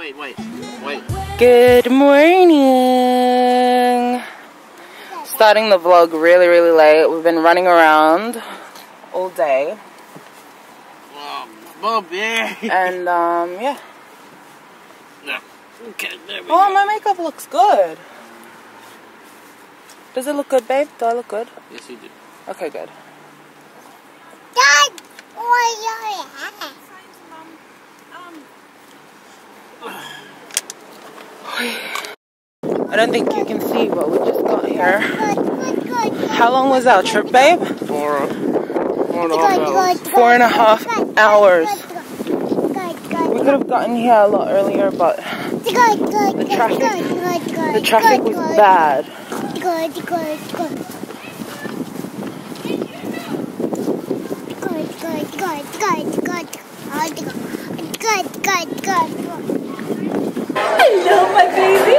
Wait. Good morning. Starting the vlog really late. We've been running around all day. Bobby. And yeah. No. Okay, there we Oh, go. my makeup looks good. Does it look good, babe? Do I look good? Yes, you do. Okay, good. Dad, I don't think you can see what we just got here. How long was our trip, babe? 4.5 hours. We could have gotten here a lot earlier, but the traffic was bad. Hello, my baby.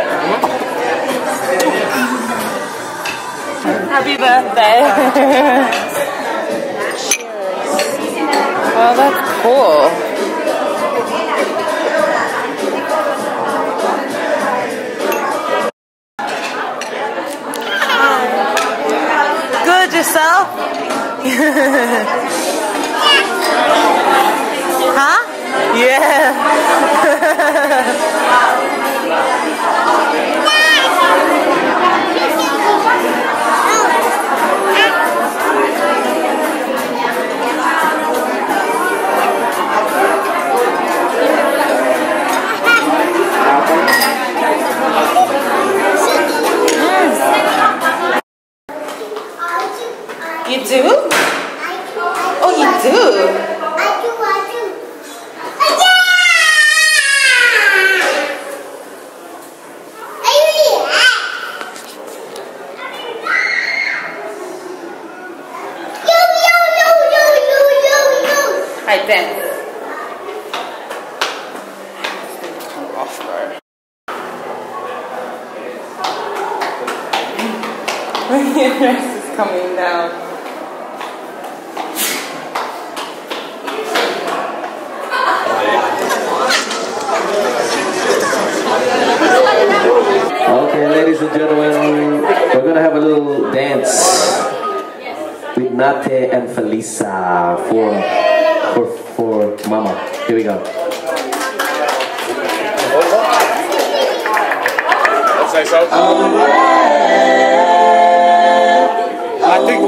Happy birthday. Cheers. Well, that's cool. Good, yourself? Huh? Yeah. You do? Oh, you do? I dance. Off guard. Your dress is coming down. Okay, ladies and gentlemen, we're gonna have a little dance with Nate and Felisa for Mama. Here we go. Let's say so. I think.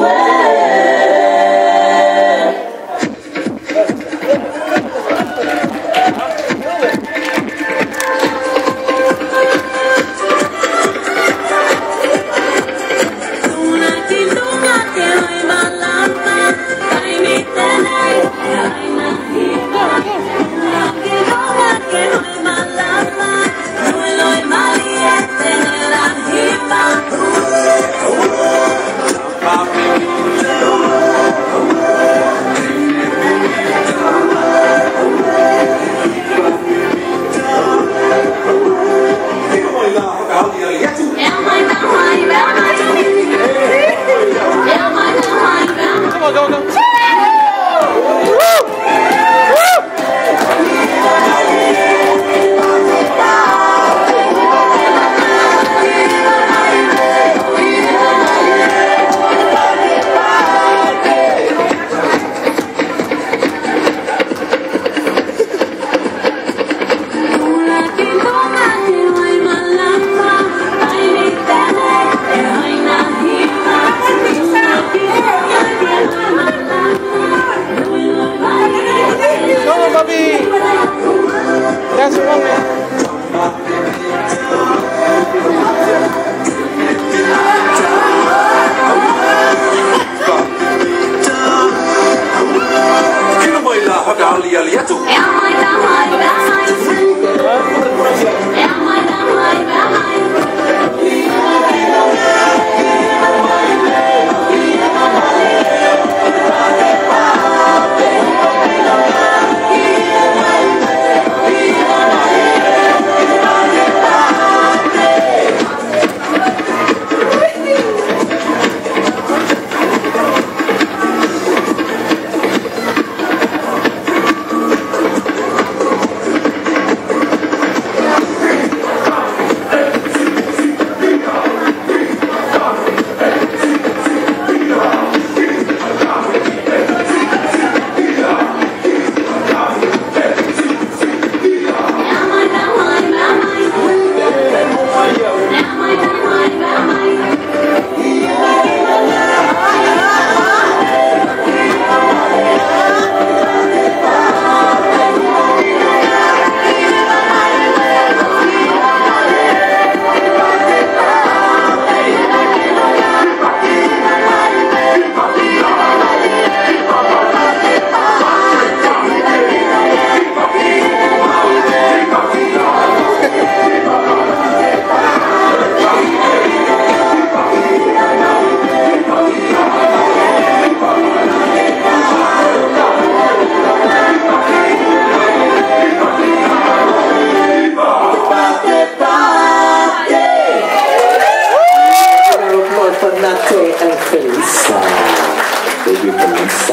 Nate and Felisa. Baby Felisa.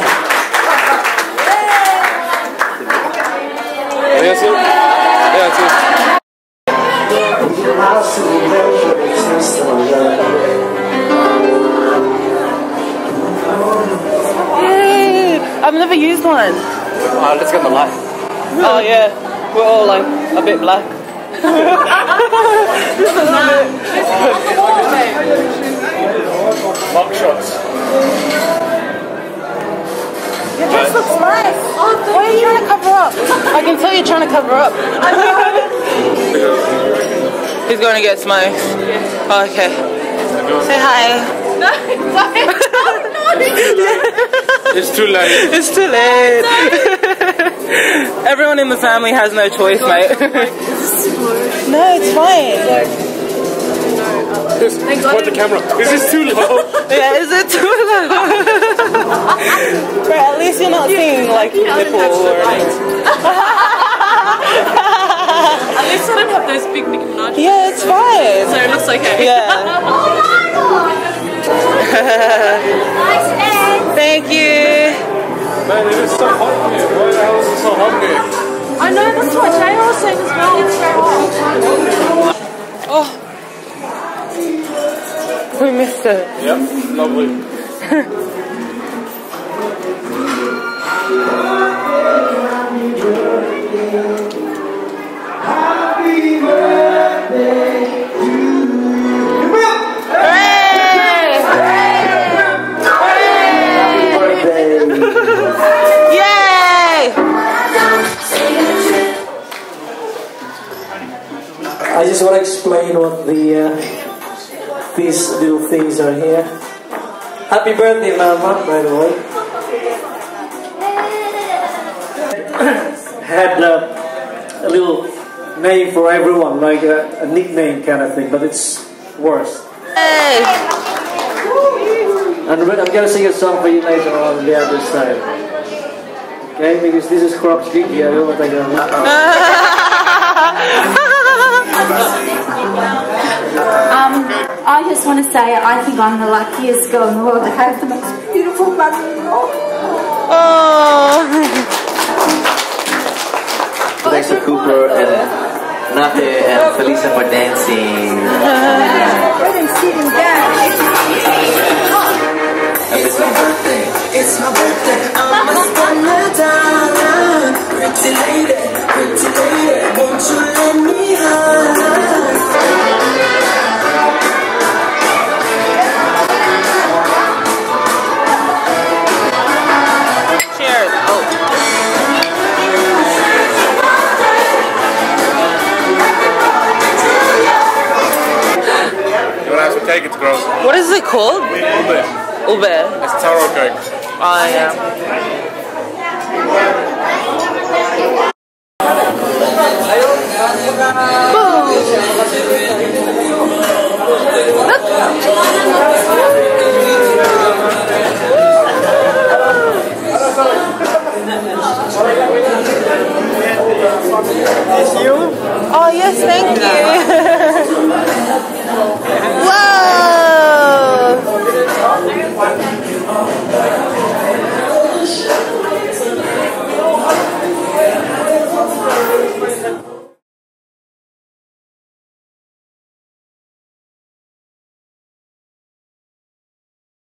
That's it? Yeah, that's it. Yay! I've never used one. Let's get the light. Oh yeah, we're all like a bit black. Mug shots. Your dress looks nice. Why are you trying to cover up? I can tell you're trying to cover up. He's going to get smokes. Oh, okay. Say hi. No, It's too late. It's too late. Everyone in the family has no choice, mate. No, it's fine. Point the camera. Is this too low? Yeah, is it too low? But at least you're not seeing like nipple or anything. At least I don't have those big Nicki Minaj. Yeah, it's fine. So it looks okay. Yeah. Thank you. Man, it is so hot here. Why the hell is it so hot here? I know, that's what Jay was saying as well. It's very hot. Oh, we missed it. Yep, lovely. I just want to explain what these little things are here. Happy birthday, Mama, by the way. Had a little name for everyone, like a nickname kind of thing, but it's worse. Hey. And I'm gonna sing a song for you later on the other side. Okay, because this is Crops Gigi, I don't want to take it. I just want to say I think I'm the luckiest girl in the world to have the most beautiful mother-in-law. Oh. Thanks to Cooper and Nate and Felisa for dancing. Sitting down. It's my birthday. It's my birthday. I must spend my time. Pretty lady, won't you let me hide? Cheers. Oh. You want to have some cake? It's gross. What is it called? Ube. Ube. It's taro cake. Oh yeah. Boom.